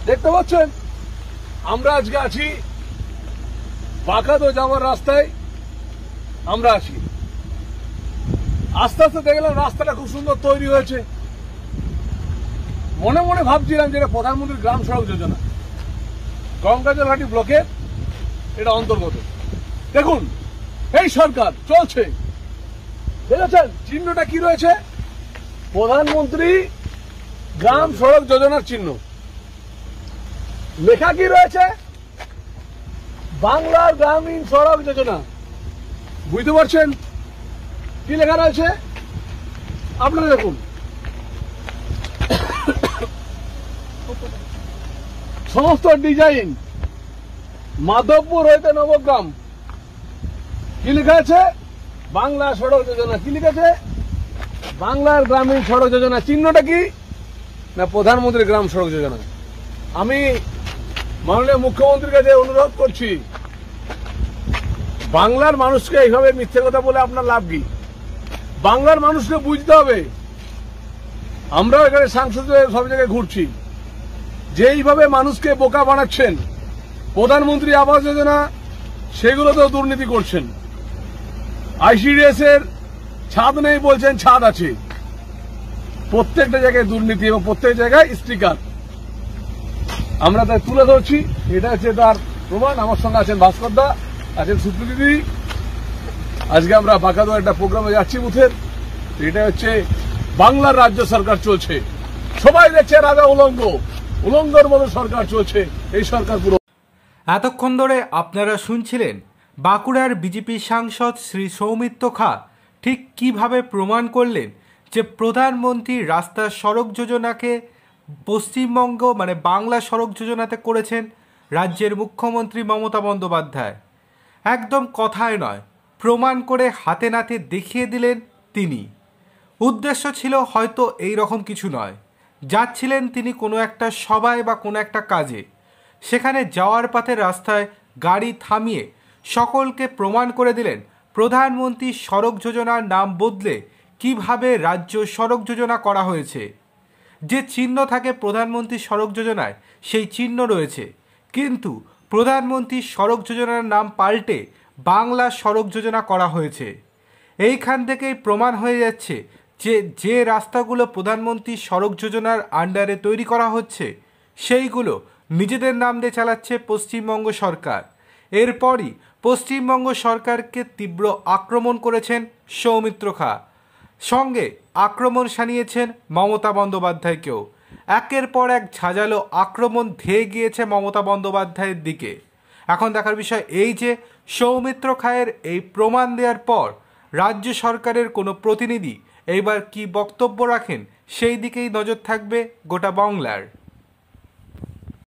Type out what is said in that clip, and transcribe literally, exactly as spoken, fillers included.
দেখতে পাচ্ছেন আমরা আজকে আছি বাঁকাতো যাওয়ার রাস্তায়। আমরা আছি আস্তে আস্তে দেখলাম রাস্তাটা খুব সুন্দর তৈরি হয়েছে। মনে মনে ভাবছিলাম যে এটা প্রধানমন্ত্রী গ্রাম সড়ক যোজনা, গঙ্গাজলঘাটি ব্লকের এটা অন্তর্গত। দেখুন এই সরকার চলছে, দেখেছেন চিহ্নটা কি রয়েছে? প্রধানমন্ত্রী গ্রাম সড়ক যোজনার চিহ্ন। লেখা কি রয়েছে? বাংলার গ্রামীণ সড়ক যোজনা। বুঝতে পারছেন কি লেখা রয়েছে? আপনারা দেখুন, সমস্ত ডিজাইন মাধবপুর হইতে নবগ্রাম। কি লেখা আছে? বাংলা সড়ক যোজনা। কি লিখেছে? বাংলার গ্রামীণ সড়ক যোজনা। চিহ্নটা কি না? প্রধানমন্ত্রী গ্রাম সড়ক যোজনা। আমি মাননীয় মুখ্যমন্ত্রীর কাছে অনুরোধ করছি, বাংলার মানুষকে এইভাবে মিথ্যে কথা বলে আপনার লাভ কি? বাংলার মানুষকে বুঝতে হবে। আমরাও এখানে সাংসদে সব জায়গায় ঘুরছি, যে এইভাবে মানুষকে বোকা বানাচ্ছেন। প্রধানমন্ত্রী আবাস যোজনা সেগুলোতেও দুর্নীতি করছেন। আইসিডিএস এর ছাদ নেই বলছেন, ছাদ আছে। প্রত্যেকটা জায়গায় দুর্নীতি এবং প্রত্যেক জায়গায় স্টিকার। আমরা তাই তুলে ধরছি, এটা হচ্ছে তার প্রমাণ। আমার সঙ্গে আছেন ভাস্কর দা, আছেন সুপ্রীতি দিদি। আজকে আমরা বাঁকাতো একটা প্রোগ্রামে যাচ্ছি বুথের। এটা হচ্ছে বাংলার রাজ্য সরকার চলছে। সবাই দেখছে রাজা উলঙ্গ, উলঙ্গর মতো সরকার চলছে এই সরকার পুরো। এতক্ষণ ধরে আপনারা শুনছিলেন বাঁকুড়ার বিজেপি সাংসদ শ্রী সৌমিত্র খা ঠিক কিভাবে প্রমাণ করলেন যে প্রধানমন্ত্রী রাস্তা সড়ক যোজনাকে পশ্চিমবঙ্গ মানে বাংলা সড়ক যোজনাতে করেছেন রাজ্যের মুখ্যমন্ত্রী মমতা বন্দ্যোপাধ্যায়। একদম কথায় নয়, প্রমাণ করে হাতে নাতে দেখিয়ে দিলেন তিনি। উদ্দেশ্য ছিল হয়তো এই রকম কিছু নয়, যাচ্ছিলেন তিনি কোনো একটা সভায় বা কোনো একটা কাজে। সেখানে যাওয়ার পথে রাস্তায় গাড়ি থামিয়ে সকলকে প্রমাণ করে দিলেন প্রধানমন্ত্রী সড়ক যোজনার নাম বদলে কিভাবে রাজ্য সড়ক যোজনা করা হয়েছে। যে চিহ্ন থাকে প্রধানমন্ত্রী সড়ক যোজনায় সেই চিহ্ন রয়েছে, কিন্তু প্রধানমন্ত্রী সড়ক যোজনার নাম পাল্টে বাংলা সড়ক যোজনা করা হয়েছে। এইখান থেকেই প্রমাণ হয়ে যাচ্ছে যে যে রাস্তাগুলো প্রধানমন্ত্রী সড়ক যোজনার আন্ডারে তৈরি করা হচ্ছে সেইগুলো নিজেদের নাম দিয়ে চালাচ্ছে পশ্চিমবঙ্গ সরকার। এরপরই পশ্চিমবঙ্গ সরকারকে তীব্র আক্রমণ করেছেন সৌমিত্র খা, সঙ্গে আক্রমণ শানিয়েছেন মমতা বন্দ্যোপাধ্যায়কেও। একের পর এক ঝাঁঝালো আক্রমণ ধেয়ে গিয়েছে মমতা বন্দ্যোপাধ্যায়ের দিকে। এখন দেখার বিষয় এই যে সৌমিত্র খায়ের এই প্রমাণ দেওয়ার পর রাজ্য সরকারের কোনো প্রতিনিধি এইবার কি বক্তব্য রাখেন, সেই দিকেই নজর থাকবে গোটা বাংলার।